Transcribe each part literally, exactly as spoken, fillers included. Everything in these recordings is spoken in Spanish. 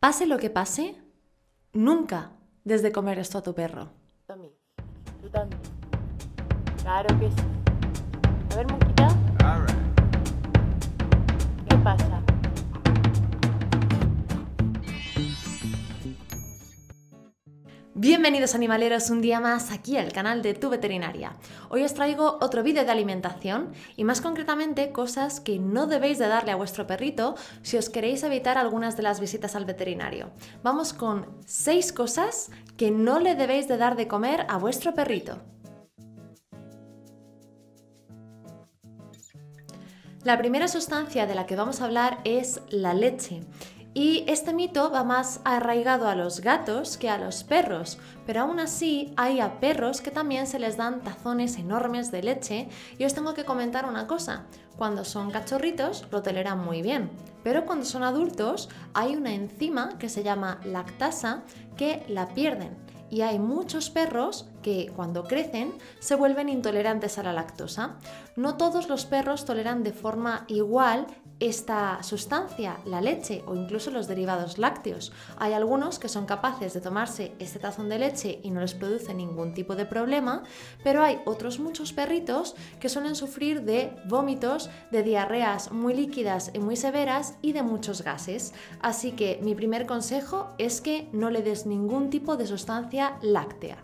Pase lo que pase, nunca des de comer esto a tu perro. Tommy, tú también. Claro que sí. A ver, Monquita. All right. ¿Qué pasa? Bienvenidos animaleros un día más aquí al canal de Tu Veterinaria. Hoy os traigo otro vídeo de alimentación y más concretamente cosas que no debéis de darle a vuestro perrito si os queréis evitar algunas de las visitas al veterinario. Vamos con seis cosas que no le debéis de dar de comer a vuestro perrito. La primera sustancia de la que vamos a hablar es la leche. Y este mito va más arraigado a los gatos que a los perros, pero aún así hay a perros que también se les dan tazones enormes de leche y os tengo que comentar una cosa, cuando son cachorritos lo toleran muy bien, pero cuando son adultos hay una enzima que se llama lactasa que la pierden. Y hay muchos perros que cuando crecen se vuelven intolerantes a la lactosa. No todos los perros toleran de forma igual esta sustancia, la leche o incluso los derivados lácteos. Hay algunos que son capaces de tomarse este tazón de leche y no les produce ningún tipo de problema, pero hay otros muchos perritos que suelen sufrir de vómitos, de diarreas muy líquidas y muy severas y de muchos gases. Así que mi primer consejo es que no le des ningún tipo de sustancia láctea.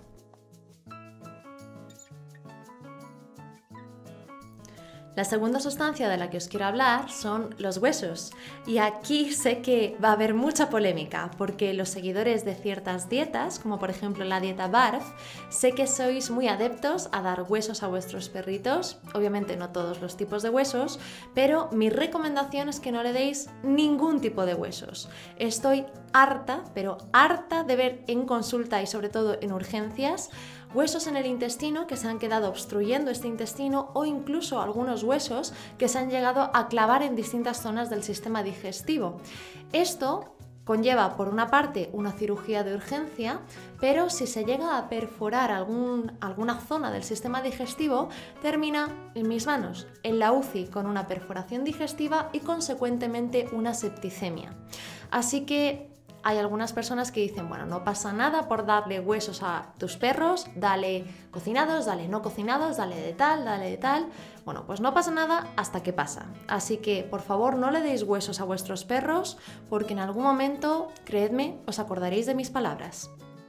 La segunda sustancia de la que os quiero hablar son los huesos. Y aquí sé que va a haber mucha polémica, porque los seguidores de ciertas dietas, como por ejemplo la dieta BARF, sé que sois muy adeptos a dar huesos a vuestros perritos. Obviamente no todos los tipos de huesos, pero mi recomendación es que no le deis ningún tipo de huesos. Estoy harta, pero harta de ver en consulta y sobre todo en urgencias, huesos en el intestino que se han quedado obstruyendo este intestino o incluso algunos huesos que se han llegado a clavar en distintas zonas del sistema digestivo. Esto conlleva por una parte una cirugía de urgencia, pero si se llega a perforar algún, alguna zona del sistema digestivo, termina en mis manos, en la U C I con una perforación digestiva y consecuentemente una septicemia. Así que hay algunas personas que dicen, bueno, no pasa nada por darle huesos a tus perros, dale cocinados, dale no cocinados, dale de tal, dale de tal. Bueno, pues no pasa nada hasta que pasa. Así que, por favor, no le deis huesos a vuestros perros, porque en algún momento, creedme, os acordaréis de mis palabras.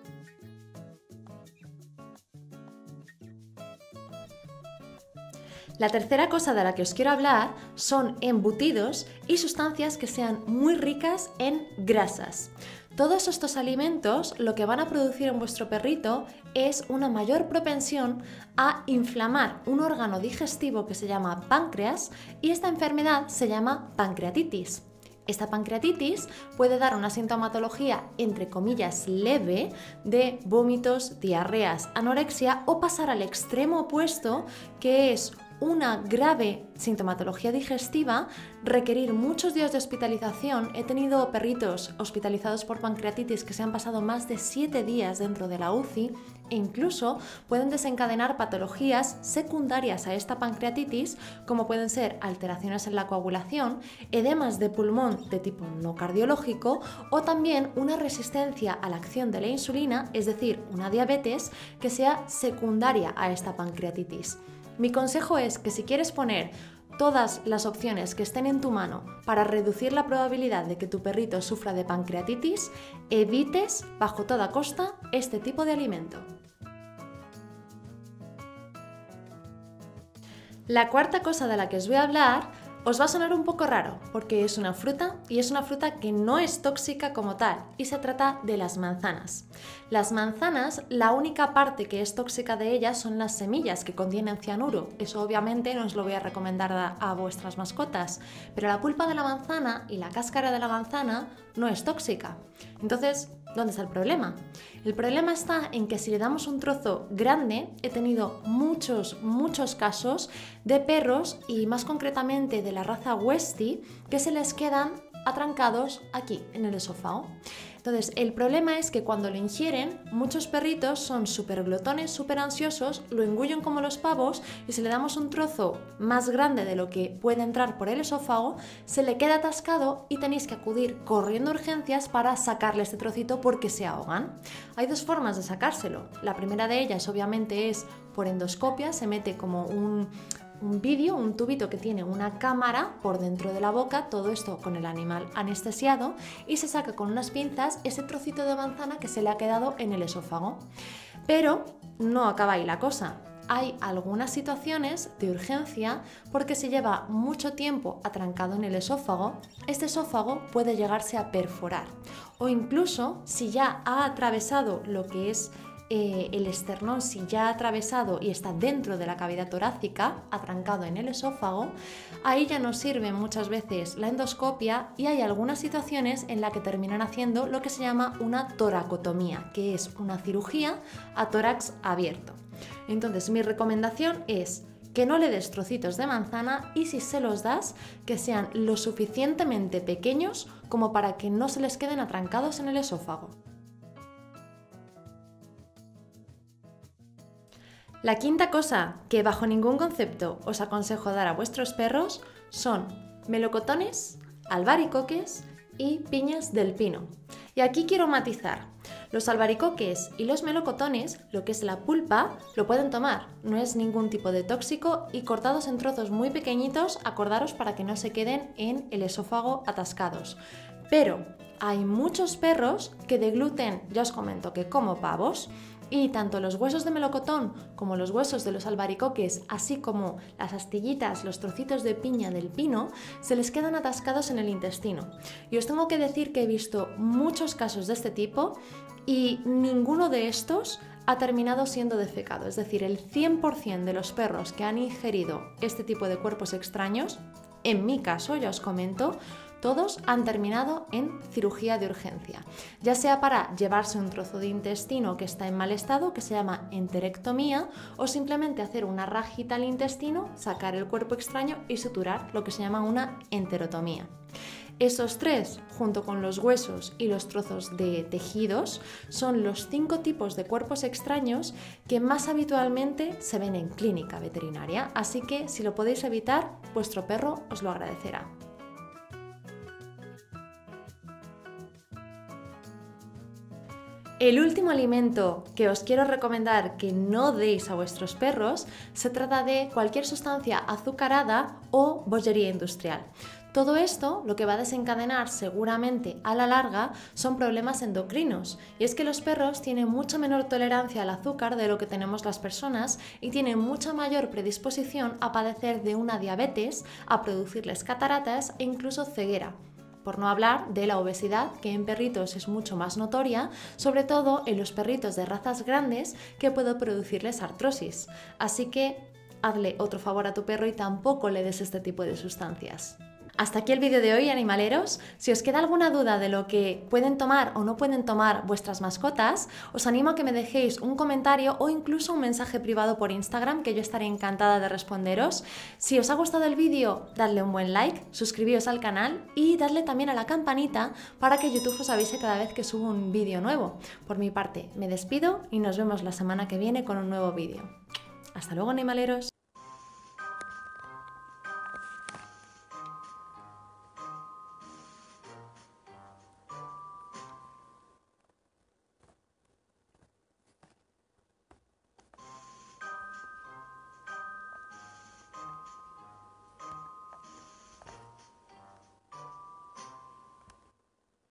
La tercera cosa de la que os quiero hablar son embutidos y sustancias que sean muy ricas en grasas. Todos estos alimentos lo que van a producir en vuestro perrito es una mayor propensión a inflamar un órgano digestivo que se llama páncreas y esta enfermedad se llama pancreatitis. Esta pancreatitis puede dar una sintomatología entre comillas leve de vómitos, diarreas, anorexia o pasar al extremo opuesto que es una grave sintomatología digestiva, requerir muchos días de hospitalización. He tenido perritos hospitalizados por pancreatitis que se han pasado más de siete días dentro de la U C I e incluso pueden desencadenar patologías secundarias a esta pancreatitis como pueden ser alteraciones en la coagulación, edemas de pulmón de tipo no cardiológico o también una resistencia a la acción de la insulina, es decir, una diabetes que sea secundaria a esta pancreatitis. Mi consejo es que si quieres poner todas las opciones que estén en tu mano para reducir la probabilidad de que tu perrito sufra de pancreatitis, evites bajo toda costa este tipo de alimento. La cuarta cosa de la que os voy a hablar os va a sonar un poco raro porque es una fruta y es una fruta que no es tóxica como tal y se trata de las manzanas. Las manzanas, la única parte que es tóxica de ellas son las semillas que contienen cianuro. Eso obviamente no os lo voy a recomendar a, a vuestras mascotas, pero la pulpa de la manzana y la cáscara de la manzana no es tóxica. Entonces, ¿dónde está el problema? El problema está en que si le damos un trozo grande, he tenido muchos, muchos casos de perros y más concretamente de la raza Westie que se les quedan atrancados aquí en el esófago. Entonces, el problema es que cuando lo ingieren, muchos perritos son súper glotones, súper ansiosos, lo engullen como los pavos y si le damos un trozo más grande de lo que puede entrar por el esófago, se le queda atascado y tenéis que acudir corriendo a urgencias para sacarle este trocito porque se ahogan. Hay dos formas de sacárselo. La primera de ellas, obviamente, es por endoscopia, se mete como un... un vídeo, un tubito que tiene una cámara por dentro de la boca, todo esto con el animal anestesiado, y se saca con unas pinzas ese trocito de manzana que se le ha quedado en el esófago. Pero no acaba ahí la cosa. Hay algunas situaciones de urgencia porque si lleva mucho tiempo atrancado en el esófago, este esófago puede llegarse a perforar. O incluso si ya ha atravesado lo que es Eh, el esternón, si ya ha atravesado y está dentro de la cavidad torácica, atrancado en el esófago, ahí ya nos sirve muchas veces la endoscopia y hay algunas situaciones en las que terminan haciendo lo que se llama una toracotomía, que es una cirugía a tórax abierto. Entonces, mi recomendación es que no le des trocitos de manzana y si se los das, que sean lo suficientemente pequeños como para que no se les queden atrancados en el esófago. La quinta cosa que bajo ningún concepto os aconsejo dar a vuestros perros son melocotones, albaricoques y piñas del pino. Y aquí quiero matizar. Los albaricoques y los melocotones, lo que es la pulpa, lo pueden tomar. No es ningún tipo de tóxico y cortados en trozos muy pequeñitos, acordaros para que no se queden en el esófago atascados. Pero hay muchos perros que de gluten, ya os comento que como pavos, y tanto los huesos de melocotón como los huesos de los albaricoques, así como las astillitas, los trocitos de piña del pino, se les quedan atascados en el intestino. Y os tengo que decir que he visto muchos casos de este tipo y ninguno de estos ha terminado siendo defecado. Es decir, el cien por cien de los perros que han ingerido este tipo de cuerpos extraños, en mi caso, ya os comento, todos han terminado en cirugía de urgencia, ya sea para llevarse un trozo de intestino que está en mal estado, que se llama enterectomía, o simplemente hacer una rajita al intestino, sacar el cuerpo extraño y suturar, lo que se llama una enterotomía. Esos tres, junto con los huesos y los trozos de tejidos, son los cinco tipos de cuerpos extraños que más habitualmente se ven en clínica veterinaria, así que si lo podéis evitar, vuestro perro os lo agradecerá. El último alimento que os quiero recomendar que no deis a vuestros perros se trata de cualquier sustancia azucarada o bollería industrial. Todo esto lo que va a desencadenar seguramente a la larga son problemas endocrinos, y es que los perros tienen mucha menor tolerancia al azúcar de lo que tenemos las personas y tienen mucha mayor predisposición a padecer de una diabetes, a producirles cataratas e incluso ceguera. Por no hablar de la obesidad, que en perritos es mucho más notoria, sobre todo en los perritos de razas grandes, que puede producirles artrosis. Así que hazle otro favor a tu perro y tampoco le des este tipo de sustancias. Hasta aquí el vídeo de hoy, animaleros. Si os queda alguna duda de lo que pueden tomar o no pueden tomar vuestras mascotas, os animo a que me dejéis un comentario o incluso un mensaje privado por Instagram, que yo estaré encantada de responderos. Si os ha gustado el vídeo, dadle un buen like, suscribíos al canal y dadle también a la campanita para que YouTube os avise cada vez que subo un vídeo nuevo. Por mi parte, me despido y nos vemos la semana que viene con un nuevo vídeo. Hasta luego, animaleros.